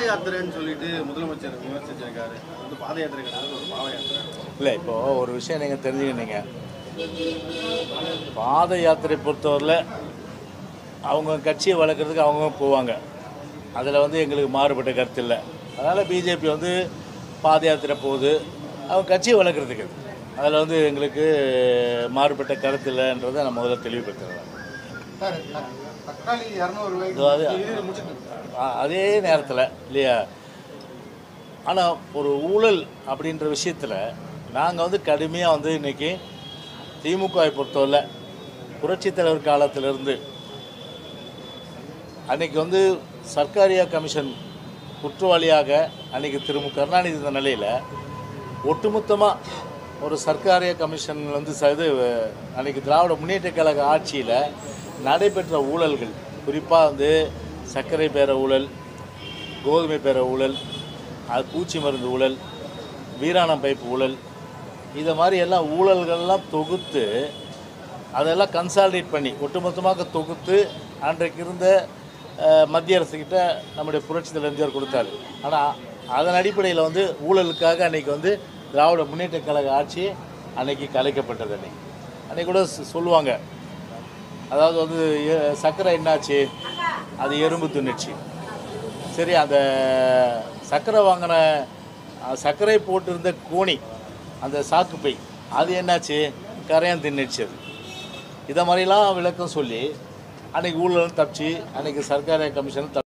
யாத்திரைன்னு சொல்லிட்டு முதலமைச்சர் விமர்சிச்சிருக்காரு. அது பாத யாத்திரை கிடையாது, ஒரு பாத யாத்திரை. இல்லை, இப்போது ஒரு விஷயம் நீங்கள் தெரிஞ்சுக்கிட்டீங்க. பாத யாத்திரை பொறுத்தவரையில் அவங்க கட்சியை வளர்க்குறதுக்கு அவங்க போவாங்க. அதில் வந்து எங்களுக்கு மாறுபட்ட கருத்து இல்லை. அதனால் பிஜேபி வந்து பாத யாத்திரை போகுது, அவங்க கட்சியை வளர்க்குறதுக்கு. அதில் வந்து எங்களுக்கு மாறுபட்ட கருத்து இல்லைன்றதை நான் முதல்ல தெளிவுபடுத்துகிறேன். அதே நேரத்தில் இல்லையா, ஆனால் ஒரு ஊழல் அப்படின்ற விஷயத்தில் நாங்கள் வந்து கடுமையாக வந்து இன்றைக்கி திமுகவை பொறுத்தவரை புரட்சித் தலைவர் காலத்திலிருந்து அன்றைக்கி வந்து சர்க்காரியா கமிஷன் குற்றவாளியாக அன்றைக்கி கருணாநிதி இந்த நிலையில் ஒட்டுமொத்தமாக ஒரு சர்க்காரியா கமிஷன் வந்து இது அன்றைக்கி திராவிட முன்னேற்ற கழக ஆட்சியில் நடைபெற்ற ஊழல்கள், குறிப்பாக வந்து சர்க்கரை பேர ஊழல், கோதுமை பேர ஊழல், அது பூச்சி மருந்து ஊழல், வீராணம் பைப்பு ஊழல், இதை மாதிரி எல்லாம் ஊழல்கள்லாம் தொகுத்து அதெல்லாம் கன்சாலிடேட் பண்ணி ஒட்டுமொத்தமாக தொகுத்து அன்றைக்கு இருந்த மத்திய அரசுக்கிட்ட நம்முடைய புரட்சித் தலைவர் எம்ஜிஆர் கொடுத்தாரு. ஆனால் அதன் அடிப்படையில் வந்து ஊழலுக்காக அன்றைக்கி வந்து திராவிட முன்னேற்ற கழக ஆட்சி அன்றைக்கி கலைக்கப்பட்டது. அன்றைக்கி கூட சொல்லுவாங்க, அதாவது வந்து சர்க்கரை என்னாச்சு, அது எறும்பு தின்னுச்சு. சரி, அந்த சர்க்கரை வாங்கின சர்க்கரை போட்டிருந்த கோணி, அந்த சாக்குப்பை, அது என்னாச்சு, கரையான் தின்னுச்சு. அது இதை மாதிரிலாம் விளக்கம் சொல்லி அன்றைக்கி ஊழலும் தப்பிச்சு அன்றைக்கி சர்க்காரியா கமிஷன்